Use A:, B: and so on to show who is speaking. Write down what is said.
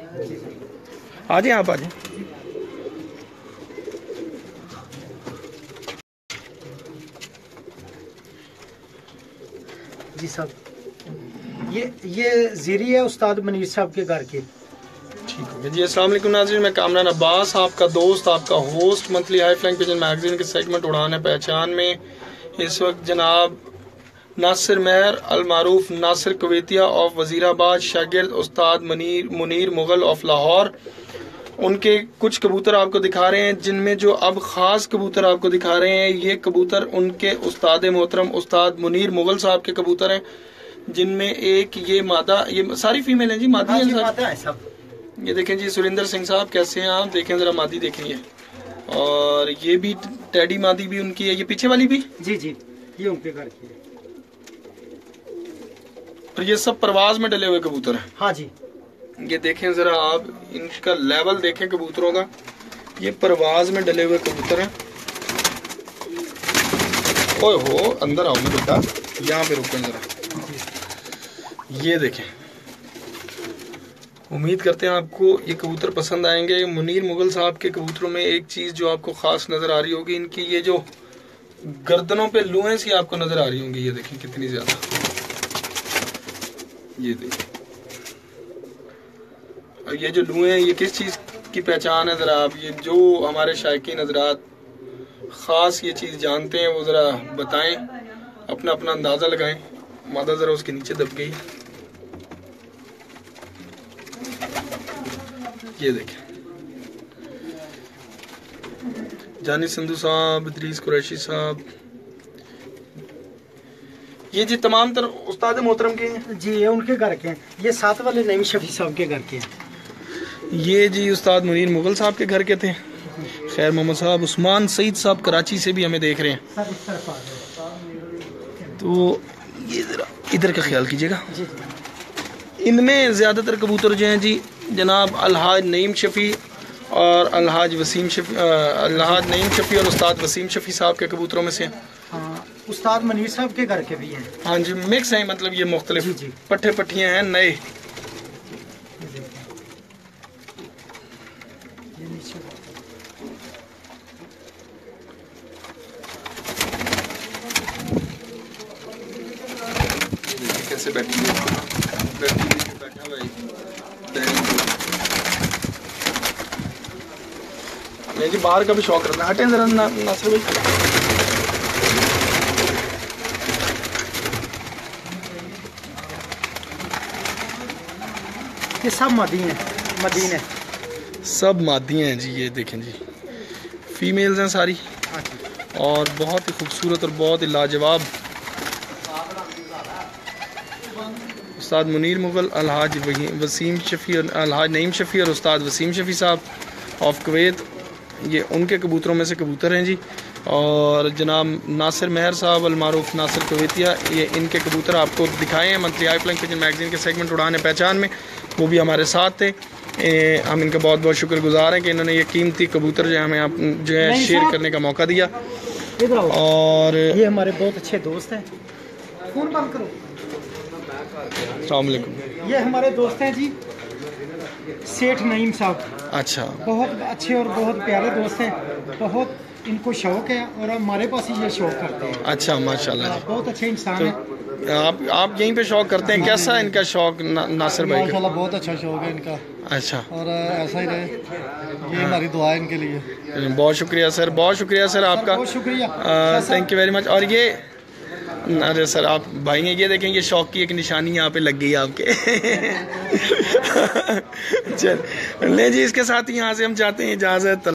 A: आ जाए आप, आ जाए।
B: जी साहब, ये जीरी है उस्ताद मनीर साहब के घर की।
A: ठीक है जी। अस्सलाम वालेकुम नाज़रीन, मैं कामरान अब्बास, आपका दोस्त, आपका host monthly high flying pigeon magazine के सेगमेंट उड़ान है पहचान में इस वक्त जनाब नासिर मेहर अल मारूफ नासिर कुवैतिया ऑफ वजीराबाद, शागिर्द उस्ताद मुनीर मुगल ऑफ लाहौर, उनके कुछ कबूतर आपको दिखा रहे हैं, जिनमें जो अब ख़ास कबूतर आपको दिखा रहे हैं ये कबूतर उनके उस्ताद मोहतरम उस्ताद मुनीर मुगल साहब के कबूतर हैं, जिनमें एक ये मादा, ये सारी फीमेल हैं जी, मादी हैं सब। ये देखें जी सुरेंद्र सिंह साहब, कैसे हैं आप? देखें जरा मादी देखें ये, और ये भी टैडी मादी भी उनकी है, ये पीछे वाली भी
B: जी जी ये उनके घर की है।
A: और ये सब परवाज में डले हुए कबूतर हैं।
B: हाँ जी,
A: ये देखें जरा आप, इनका लेवल देखें कबूतरों का, ये परवाज में डले हुए कबूतर हैं। ओए हो, अंदर आओ ना बेटा, यहाँ पे रुकें जरा। ये देखें, उम्मीद करते हैं आपको ये कबूतर पसंद आएंगे। मुनीर मुगल साहब के कबूतरों में एक चीज़ जो आपको ख़ास नज़र आ रही होगी, इनकी ये जो गर्दनों पे लुएं सी आपको नज़र आ रही होंगी, ये देखें कितनी ज़्यादा, ये देखें। और ये जो लुएं, ये किस चीज़ की पहचान है ज़रा आप, ये जो हमारे शायकीन हज़रात ख़ास ये चीज़ जानते हैं वो ज़रा बताएं, अपना अपना अंदाज़ा लगाएं। मादा ज़रा उसके नीचे दब गई, ये देखें। जानी संधू साहब, इदरीस कुरैशी साहब, ये जी तमाम तर उस्ताद मोहतरम के हैं
B: जी, ये उनके घर के हैं। ये साथ वाले नईम शफी साहब के घर के हैं।
A: ये जी उस्ताद मुनीर मुगल साहब के घर के थे। खैर मोहम्मद साहब, उस्मान सईद साहब कराची से भी हमें देख रहे हैं, तो ये जरा इधर का ख्याल कीजिएगा। इनमें ज़्यादातर कबूतर जो हैं जी जनाब अलहाज नईम शफ़ी और अलहाज वसीम शफ़ी, अलहाज नईम शफ़ी और उस्ताद वसीम शफ़ी साहब के कबूतरों में से हैं।
B: हाँ, उस्ताद मनीर साहब के घर के भी हैं।
A: हाँ जी, मिक्स हैं, मतलब ये मुख्तलिफ पट्टे पट्टियाँ हैं नए। कैसे बैठी बैठा भाई, मैं जी बाहर का भी शौक रखना। हटें जरा नासिर भाई।
B: ये सब मादी हैं, मदीन है, सब
A: मादी हैं जी। ये देखें जी, फीमेल्स हैं सारी, और बहुत ही खूबसूरत और बहुत ही लाजवाब। उस्ताद मुनीर मुगल, अलहाज वसीम शफ़ी और अलहाज नईम शफ़ी और उस्ताद वसीम शफ़ी साहब ऑफ कुवैत, ये उनके कबूतरों में से कबूतर हैं जी। और जनाब नासिर मेहर साहब अल मारूफ नासिर कुवैतिया, ये इनके कबूतर आपको दिखाए हैं monthly high flying pigeon magazine के सेगमेंट उड़ान है पहचान में, वो भी हमारे साथ थे। हम इनका बहुत बहुत शुक्रगुजार हैं कि इन्होंने ये कीमती कबूतर जो हमें आप जो है शेयर करने का मौका दिया। और
B: ये हमारे बहुत अच्छे दोस्त हैं। फोन बंद करो।
A: अस्सलाम वालेकुम।
B: ये हमारे दोस्त हैं जी, सेठ नईम साहब।
A: अच्छा,
B: बहुत अच्छे और बहुत प्यारे दोस्त हैं, बहुत इनको शौक है और हमारे पास ही ये शौक करते हैं।
A: अच्छा, माशाल्लाह,
B: बहुत अच्छे इंसान हैं।
A: आप यहीं पे शौक करते हैं? कैसा है इनका शौक नासिर भाई का?
B: माशाल्लाह बहुत अच्छा शौक है इनका।
A: अच्छा, और
B: ऐसा ही रहे, ये हमारी दुआ है इनके लिए।
A: बहुत शुक्रिया सर, बहुत शुक्रिया सर आपका,
B: बहुत शुक्रिया,
A: थैंक यू वेरी मच। और ये अरे सर आप भाई ये देखें, ये शौक की एक निशानी यहाँ पे लग गई आपके। चल ले जी, इसके साथ ही यहाँ से हम चाहते हैं इजाज़त।